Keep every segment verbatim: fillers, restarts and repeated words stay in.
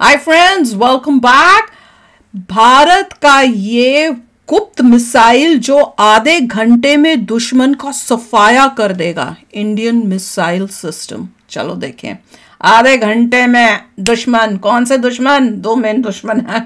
हाय friends, welcome back. Bharat का ये गुप्त मिसाइल जो आधे घंटे में दुश्मन का सफाया कर देगा, इंडियन मिसाइल सिस्टम। चलो देखें, आधे घंटे में दुश्मन, कौन से दुश्मन, दो मेन दुश्मन है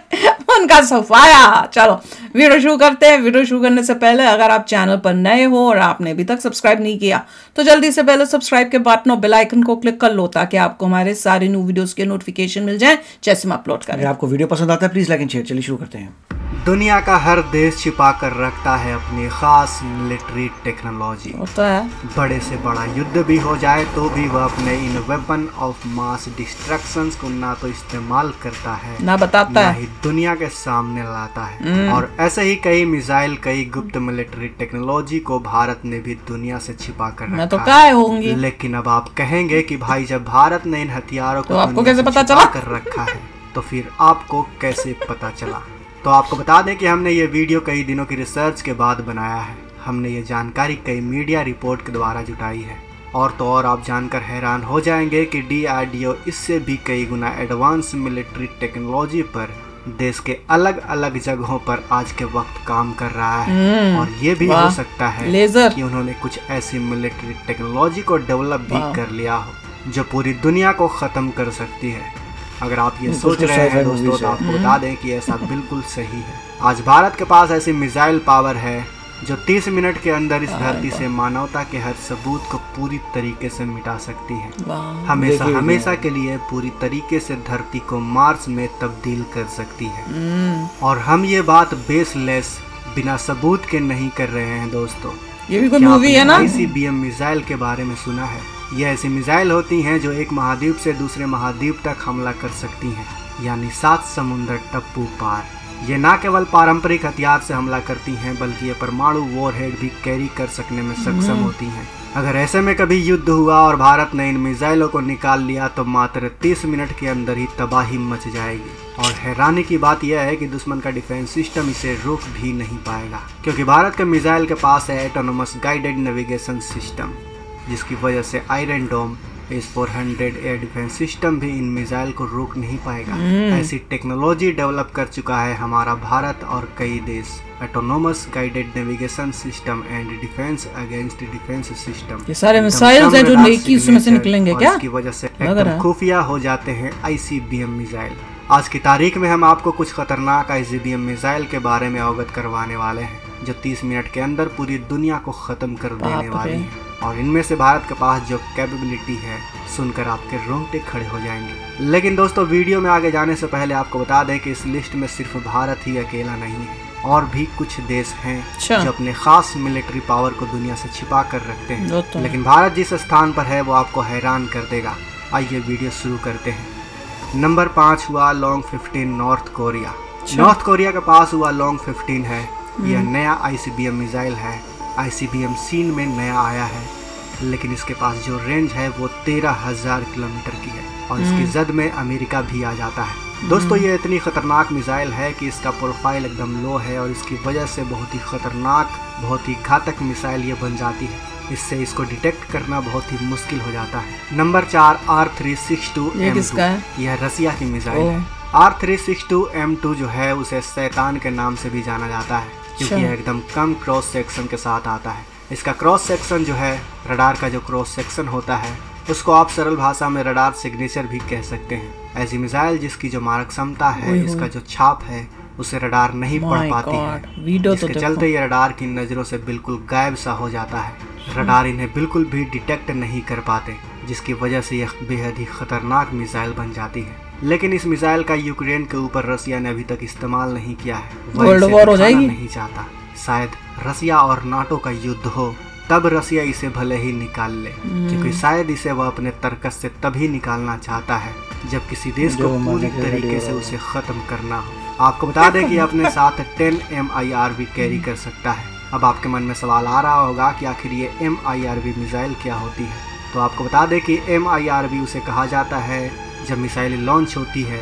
उनका सफाया। चलो वीडियो शुरू करते हैं। वीडियो शुरू करने से पहले अगर आप चैनल पर नए हो और आपने अभी तक सब्सक्राइब नहीं किया तो जल्दी से पहले सब्सक्राइब के बटन और बेल आइकन को क्लिक कर लो ताकि आपको हमारे सारे न्यू वीडियोस के नोटिफिकेशन मिल जाएं जैसे हम अपलोड करें। अगर आपको वीडियो पसंद आता है प्लीज लाइक एंड शेयर। चलिए शुरू करते हैं। दुनिया का हर देश छिपा कर रखता है अपनी खास मिलिट्री टेक्नोलॉजी। होता है बड़े से बड़ा युद्ध भी हो जाए तो भी वह अपने इन वेपन ऑफ मास डिस्ट्रक्शन को ना तो इस्तेमाल करता है ना बताता ना है, ही दुनिया के सामने लाता है। और ऐसे ही कई मिसाइल, कई गुप्त मिलिट्री टेक्नोलॉजी को भारत ने भी दुनिया से छिपा कर मैं तो रखा क्या है। होंगी। लेकिन अब आप कहेंगे कि भाई जब भारत ने इन हथियारों को तो आपको दुनिया कैसे से पता छिपा चला? कर रखा है तो फिर आपको कैसे पता चला? तो आपको बता दें कि हमने ये वीडियो कई दिनों की रिसर्च के बाद बनाया है। हमने ये जानकारी कई मीडिया रिपोर्ट के द्वारा जुटाई है। और तो और आप जानकर हैरान हो जाएंगे कि डी आर डी ओ इससे भी कई गुना एडवांस मिलिट्री टेक्नोलॉजी पर देश के अलग अलग जगहों पर आज के वक्त काम कर रहा है। और ये भी हो सकता है लेजर कि उन्होंने कुछ ऐसी मिलिट्री टेक्नोलॉजी को डेवलप भी कर लिया हो जो पूरी दुनिया को ख़त्म कर सकती है। अगर आप ये सोच रहे हैं दोस्तों तो आपको बता दें कि ऐसा बिल्कुल सही है। आज भारत के पास ऐसी मिसाइल पावर है जो तीस मिनट के अंदर इस धरती से मानवता के हर सबूत को पूरी तरीके से मिटा सकती है। हमेशा हमेशा के लिए पूरी तरीके से धरती को मार्स में तब्दील कर सकती है। और हम ये बात बेसलेस, बिना सबूत के नहीं कर रहे हैं दोस्तों। ये भी कोई मूवी है ना? I C B M missile के बारे में सुना है? ये ऐसी मिसाइल होती हैं जो एक महाद्वीप से दूसरे महाद्वीप तक हमला कर सकती हैं, यानी सात समुंदर टप्पू पार। ये ना केवल पारंपरिक हथियार से हमला करती हैं बल्कि ये परमाणु वॉरहेड भी कैरी कर सकने में सक्षम होती हैं। अगर ऐसे में कभी युद्ध हुआ और भारत ने इन मिसाइलों को निकाल लिया तो मात्र तीस मिनट के अंदर ही तबाही मच जाएगी। और हैरानी की बात यह है कि दुश्मन का डिफेंस सिस्टम इसे रोक भी नहीं पाएगा, क्योंकि भारत के मिसाइल के पास है ऑटोनोमस गाइडेड नेविगेशन सिस्टम, जिसकी वजह से iron dome S four hundred air defence system भी इन मिसाइल को रोक नहीं पाएगा। ऐसी टेक्नोलॉजी डेवलप कर चुका है हमारा भारत और कई देश। Autonomous guided navigation system and defence against defence system, ये सारे मिसाइल्स हैं जो नेकी उसमें से निकलेंगे क्या? इसकी वजह से एकदम खुफिया हो जाते हैं I C B M missile. आज की तारीख में हम आपको कुछ खतरनाक I C B M missile के बारे में अवगत करवाने वाले हैं जो तीस मिनट के अंदर पूरी दुनिया को ख़त्म कर देने वाली है। और इनमें से भारत के पास जो कैपेबिलिटी है सुनकर आपके रोंगटे खड़े हो जाएंगे। लेकिन दोस्तों, वीडियो में आगे जाने से पहले आपको बता दें कि इस लिस्ट में सिर्फ भारत ही अकेला नहीं है, और भी कुछ देश हैं जो अपने खास मिलिट्री पावर को दुनिया से छिपा कर रखते हैं। तो लेकिन भारत जिस स्थान पर है वो आपको हैरान कर देगा। आइए वीडियो शुरू करते हैं। नंबर पाँच हुआ long fifteen, North Korea. North Korea के पास हुआ लॉन्ग फिफ्टीन है। यह नया I C B M missile है। I C B M scene में नया आया है, लेकिन इसके पास जो रेंज है वो तेरह हजार किलोमीटर की है और इसकी जद में अमेरिका भी आ जाता है। दोस्तों, ये इतनी खतरनाक मिसाइल है कि इसका प्रोफाइल एकदम लो है और इसकी वजह से बहुत ही खतरनाक, बहुत ही घातक मिसाइल ये बन जाती है। इससे इसको डिटेक्ट करना बहुत ही मुश्किल हो जाता है। नंबर चार, R three six two M two. यह रसिया की मिसाइल है। R three six two M two जो है उसे शैतान के नाम से भी जाना जाता है, क्योंकि यह एकदम कम क्रॉस सेक्शन के साथ आता है। इसका क्रॉस सेक्शन जो है, रडार का जो क्रॉस सेक्शन होता है, उसको आप सरल भाषा में रडार सिग्नेचर भी कह सकते हैं। ऐसी मिसाइल जिसकी जो मारक क्षमता है, इसका जो छाप है, उसे रडार नहीं पढ़ पाती है, जिसके चलते ये रडार की नज़रों से बिल्कुल गायब सा हो जाता है। रडार इन्हें बिल्कुल भी डिटेक्ट नहीं कर पाते, जिसकी वजह से यह बेहद ही खतरनाक मिसाइल बन जाती है। लेकिन इस मिसाइल का यूक्रेन के ऊपर रसिया ने अभी तक इस्तेमाल नहीं किया है। वह इसे दिखाना नहीं चाहता। शायद रसिया और नाटो का युद्ध हो तब रसिया इसे भले ही निकाल ले, क्योंकि शायद इसे वह अपने तर्कस से तभी निकालना चाहता है जब किसी देश को पूरी तरीके से उसे ख़त्म करना हो। आपको बता दें कि अपने साथ टेन एम आई आर भी कैरी कर सकता है। अब आपके मन में सवाल आ रहा होगा कि आखिर ये M I R V missile क्या होती है। तो आपको बता दें कि एम आई आर बी उसे कहा जाता है जब मिसाइल लॉन्च होती है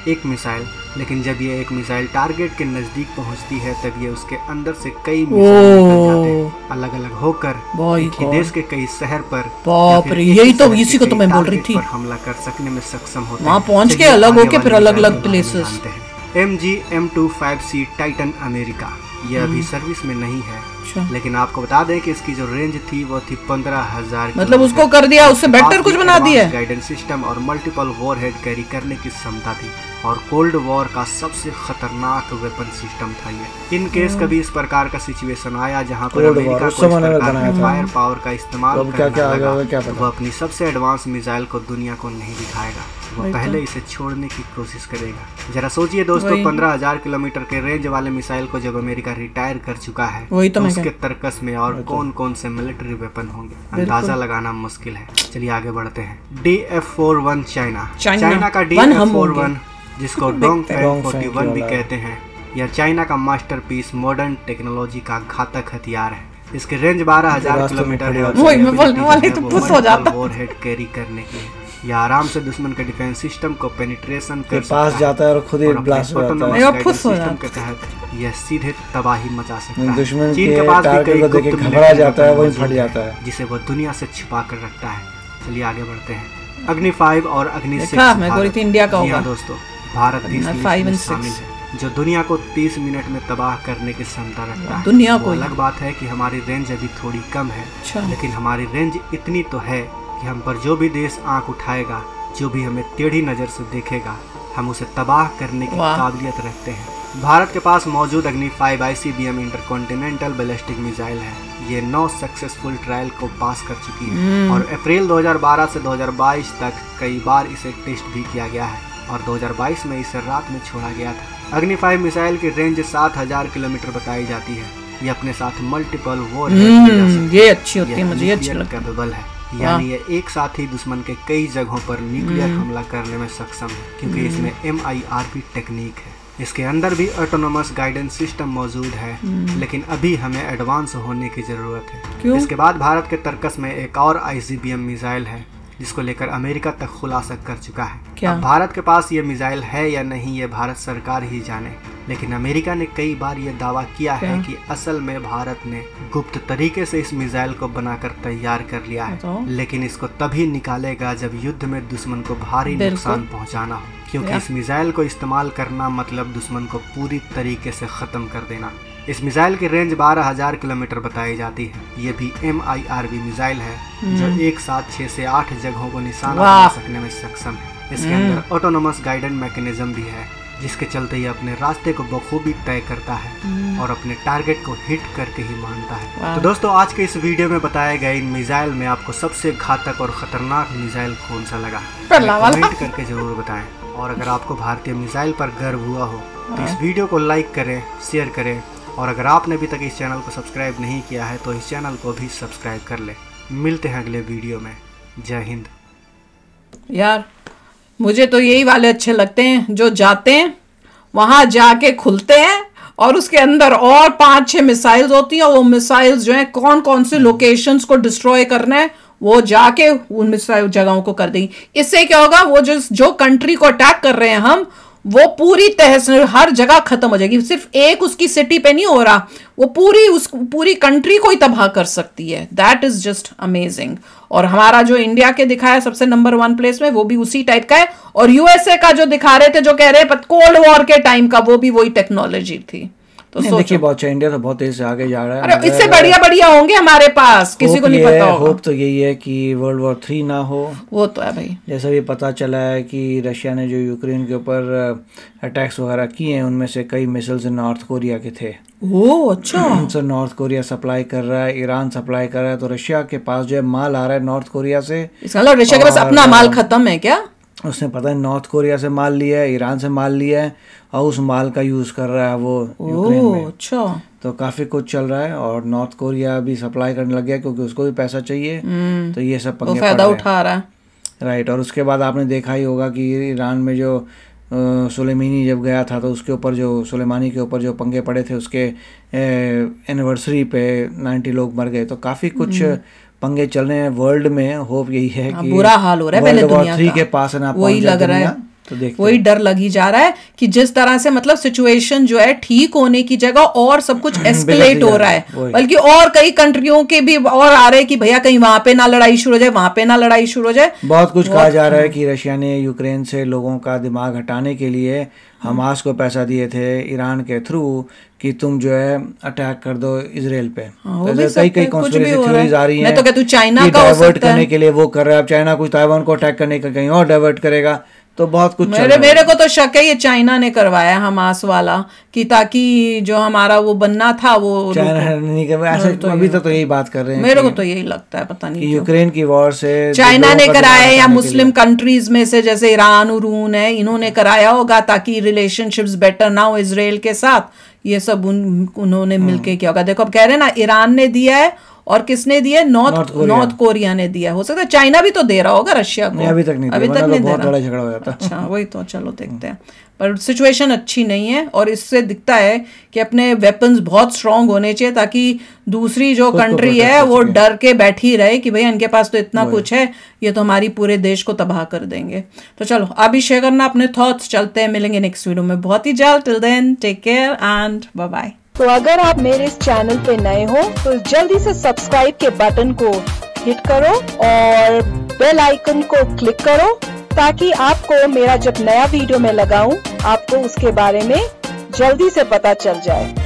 एक मिसाइल, लेकिन जब ये एक मिसाइल टारगेट के नजदीक पहुंचती है तब ये उसके अंदर से कई मिसाइल निकल जाते हैं, अलग अलग होकर एक ही देश के कई शहर पर बाप रे, यही तो इसी को तो मैं बोल रही थी, हमला कर सकने में सक्षम होते हैं। वहाँ पहुंच के अलग होके फिर अलग अलग places. M G M two five C Titan America, यह अभी सर्विस में नहीं है, लेकिन आपको बता दें कि इसकी जो रेंज थी वो थी पंद्रह हजार, मतलब उसको कर दिया, उससे बेटर कुछ बना दिया। गाइडेंस सिस्टम और मल्टीपल वॉरहेड कैरी करने की क्षमता थी और कोल्ड वॉर का सबसे खतरनाक वेपन सिस्टम था ये। इन केस कभी इस प्रकार का सिचुएशन आया जहां पर अमेरिका को इस प्रकार की फायर पावर का इस्तेमाल करना लगा, वो अपनी सबसे एडवांस मिसाइल को दुनिया को नहीं दिखाएगा, वो पहले इसे छोड़ने की कोशिश करेगा। जरा सोचिए दोस्तों, पंद्रह हजार किलोमीटर के रेंज वाले मिसाइल को जब अमेरिका रिटायर कर चुका है, वही तो उसके तर्कस में और कौन कौन से मिलिट्री वेपन होंगे, अंदाजा लगाना मुश्किल है। चलिए आगे बढ़ते हैं। D F four one China, China का डी एफ फोर वन जिसको डोंगफेंग फोर्टी वन भी कहते हैं, यह चाइना का मास्टरपीस मॉडर्न टेक्नोलॉजी का घातक हथियार है। इसके रेंज बारह हजार किलोमीटर है, वॉरहेड कैरी करने की यह आराम से दुश्मन के डिफेंस सिस्टम को पेनिट्रेशन कर पास जाता है और खुद ही ब्लास्ट हो जाता है। सिस्टम के तहत यह सीधे तबाही मचा सकता है। दुश्मन के टारगेट को देख के घबरा जाता है, वही फट जाता है, जिसे वो दुनिया से छिपा कर रखता है। चलिए आगे बढ़ते हैं। अग्नि फाइव और अग्नि सिक्स, इंडिया का होगा दोस्तों, भारत तीस में शामिल है, जो दुनिया को तीस मिनट में तबाह करने की क्षमता रखता है। दुनिया को अलग बात है कि हमारी रेंज अभी थोड़ी कम है, लेकिन हमारी रेंज इतनी तो है कि हम पर जो भी देश आंख उठाएगा, जो भी हमें टेढ़ी नज़र से देखेगा, हम उसे तबाह करने की काबिलियत रखते हैं। भारत के पास मौजूद Agni five I C B M intercontinental ballistic missile है। ये नौ सक्सेसफुल ट्रायल को पास कर चुकी है और अप्रैल दो हज़ार बारह से दो हज़ार बाईस तक कई बार इसे टेस्ट भी किया गया है और दो हज़ार बाईस में इसे रात में छोड़ा गया था। अग्नि फाइव मिसाइल की रेंज सात हजार किलोमीटर बताई जाती है। ये अपने साथ मल्टीपल वॉर ये अच्छी होती है, मुझे अच्छी लगती कैपेबल है, यानी ये एक साथ ही दुश्मन के कई जगहों पर न्यूक्लियर हमला करने में सक्षम है, क्योंकि इसमें M I R V technique है। इसके अंदर भी ऑटोनोमस गाइडेंस सिस्टम मौजूद है, लेकिन अभी हमें एडवांस होने की जरूरत है। क्यों? इसके बाद भारत के तर्कस में एक और I C B M missile है जिसको लेकर अमेरिका तक खुलासा कर चुका है। क्या? अब भारत के पास ये मिसाइल है या नहीं ये भारत सरकार ही जाने, लेकिन अमेरिका ने कई बार ये दावा किया क्या? है कि असल में भारत ने गुप्त तरीके से इस मिसाइल को बनाकर तैयार कर लिया है, तो? लेकिन इसको तभी निकालेगा जब युद्ध में दुश्मन को भारी नुकसान पहुंचाना हो, क्योंकि इस मिसाइल को इस्तेमाल करना मतलब दुश्मन को पूरी तरीके से खत्म कर देना। इस मिसाइल की रेंज बारह हजार किलोमीटर बताई जाती है। ये भी M I R V missile है जो एक साथ छह से आठ जगहों को निशाना बना सकने में सक्षम है। इसके अंदर ऑटोनोमस गाइडेंस मैकेनिज्म भी है, जिसके चलते ये अपने रास्ते को बखूबी तय करता है और अपने टारगेट को हिट करके ही मानता है। तो दोस्तों, आज के इस वीडियो में बताए गए इन मिसाइल में आपको सबसे घातक और खतरनाक मिसाइल कौन सा लगा, कमेंट करके जरूर बताएं। और अगर आपको भारतीय मिसाइल पर गर्व हुआ हो तो इस वीडियो को लाइक करें, शेयर करें, और अगर आपने अभी तक इस चैनल को सब्सक्राइब नहीं किया है तो इस चैनल को भी सब्सक्राइब कर ले। मिलते हैं अगले वीडियो में। जय हिंद। यार मुझे तो यही वाले अच्छे लगते हैं जो जाते हैं वहां जाके खुलते हैं और उसके अंदर और पांच छह मिसाइल्स होती हैं, और वो मिसाइल्स जो है कौन कौन से लोकेशंस को डिस्ट्रॉय करना है वो जाके उन मिसाइल जगहों को कर देंगे। इससे क्या होगा, वो जो जो कंट्री को अटैक कर रहे हैं हम, वो पूरी तहस हर जगह खत्म हो जाएगी। सिर्फ एक उसकी सिटी पे नहीं हो रहा, वो पूरी उस पूरी कंट्री को ही तबाह कर सकती है। That is just amazing. और हमारा जो इंडिया के दिखाया सबसे नंबर वन प्लेस में, वो भी उसी टाइप का है। और यूएसए का जो दिखा रहे थे, जो कह रहे हैं कोल्ड वॉर के टाइम का, वो भी वही टेक्नोलॉजी थी। तो देखिए बहुत अच्छा, इंडिया तो बहुत तेज से आगे जा रहा है। अरे इससे बढ़िया बढ़िया होंगे हमारे पास, किसी को नहीं पता होगा। होप तो यही है कि वर्ल्ड वॉर थ्री ना हो। वो तो है भाई। जैसा भी पता चला है कि रशिया ने जो यूक्रेन के ऊपर अटैक्स वगैरह किए हैं, उनमें से कई मिसाइल्स नॉर्थ कोरिया के थे। ओह अच्छा। सर नॉर्थ कोरिया सप्लाई कर रहा है, ईरान सप्लाई कर रहा है, तो रशिया के पास जो है माल आ रहा है नॉर्थ कोरिया से। इसका मतलब रशिया के पास अपना माल खत्म है क्या? उसने पता है नॉर्थ कोरिया से माल लिया है, ईरान से माल लिया है, और उस माल का यूज कर रहा है वो यूक्रेन में। अच्छा। तो काफी कुछ चल रहा है और नॉर्थ कोरिया भी सप्लाई करने लग गया क्योंकि उसको भी पैसा चाहिए। तो ये सब पंगे फायदा उठा रहा है। राइट। और उसके बाद आपने देखा ही होगा कि ईरान में जो सुलेमानी जब गया था तो उसके ऊपर जो सुलेमानी के ऊपर जो पंगे पड़े थे, उसके एनिवर्सरी पे नब्बे लोग मर गए। तो काफी कुछ पंगे चल रहे हैं वर्ल्ड में। होप यही है कि बुरा हाल हो रहा है पहले दुनिया का। थ्री के पास है ना, वही लग रहा है। तो देखते वही डर लगी जा रहा है कि जिस तरह से मतलब सिचुएशन जो है ठीक होने की जगह और सब कुछ एस्केलेट हो रहा है, बल्कि और कई कंट्रियों के भी और आ रहे हैं कि भैया कहीं वहां पे ना लड़ाई शुरू हो जाए, वहां पे ना लड़ाई शुरू हो जाए। बहुत कुछ कहा जा रहा है कि रशिया ने यूक्रेन से लोगों का दिमाग हटाने के लिए हमास को पैसा दिए थे ईरान के थ्रू कि तुम जो है अटैक कर दो इजराइल पे। हाँ, तो कई कई कॉन्स्पिरेसी थ्योरीज आ रही हैं। मैं तो कहती हूँ चाइना का डाइवर्ट करने के लिए वो कर रहा है। अब चाइना कुछ ताइवान को अटैक करने का कहीं और डाइवर्ट करेगा, तो बहुत कुछ मेरे मेरे को तो शक है ये चाइना ने करवाया हमास वाला कि ताकि जो हमारा वो बनना था वो चाइना नहीं कर ऐसे तो अभी तक तो यही बात कर रहे हैं। मेरे को तो यही लगता है, पता नहीं यूक्रेन की वॉर से चाइना ने कराया या मुस्लिम कंट्रीज में से जैसे ईरान उरून है इन्होंने कराया होगा ताकि रिलेशनशिप्स बेटर ना हो इजराइल के साथ। ये सब उन, उन्होंने मिलके किया होगा। देखो अब कह रहे हैं ना ईरान ने दिया है और किसने दिया, नॉर्थ नॉर्थ कोरिया ने दिया। हो सकता है चाइना भी तो दे रहा होगा रशिया को। नहीं, अभी तक नहीं अभी तक नहीं दे रहा। झगड़ा हो जाता। अच्छा वही तो, चलो देखते हैं। पर सिचुएशन अच्छी नहीं है और इससे दिखता है कि अपने वेपन्स बहुत स्ट्रांग होने चाहिए ताकि दूसरी जो कंट्री है वो डर के बैठी रहे कि भाई इनके पास तो इतना कुछ है, ये तो हमारी पूरे देश को तबाह कर देंगे। तो चलो आप भी शेयर करना अपने थॉट्स। चलते हैं, मिलेंगे नेक्स्ट वीडियो में बहुत ही जल्द। Till then take care and bye bye. तो अगर आप मेरे इस चैनल पे नए हो तो जल्दी से सब्सक्राइब के बटन को हिट करो और बेल आइकन को क्लिक करो ताकि आपको मेरा जब नया वीडियो मैं लगाऊं आपको उसके बारे में जल्दी से पता चल जाए।